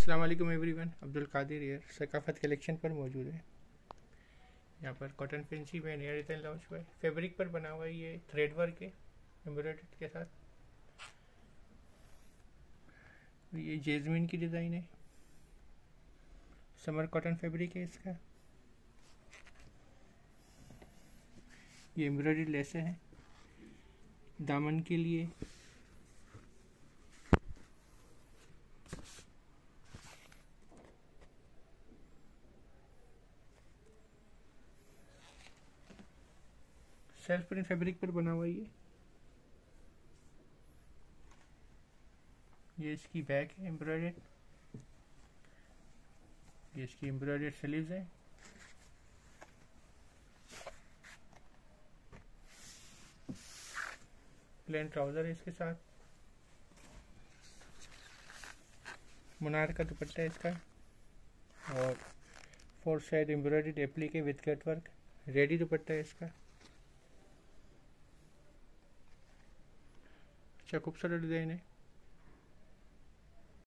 अस्सलाम वालेकुम everyone, Abdul Kadir here Saqafat collection पर मौजूद है। यहाँ पर कॉटन फैंसी में नया डिज़ाइन लॉन्च हुआ है। फैब्रिक पर बना हुआ है, ये थ्रेड वर्क है एम्ब्रॉयडरी के साथ। ये जेजमिन की डिज़ाइन है, समर कॉटन फैब्रिक है इसका। ये एम्ब्रॉयडरी लेसें हैं दामन के लिए। सेल्फ प्रिंट फैब्रिक पर बना हुआ है। ये इसकी बैक है एम्ब्रॉयडर्ड। ये इसकी एम्ब्रॉयडर्ड स्लीव्स है। प्लेन ट्राउजर है इसके साथ। मुनार का दुपट्टा है इसका और 4 side embroidered applique with cut work. Ready dupatta है इसका। अच्छा खूबसूरत डिज़ाइन है।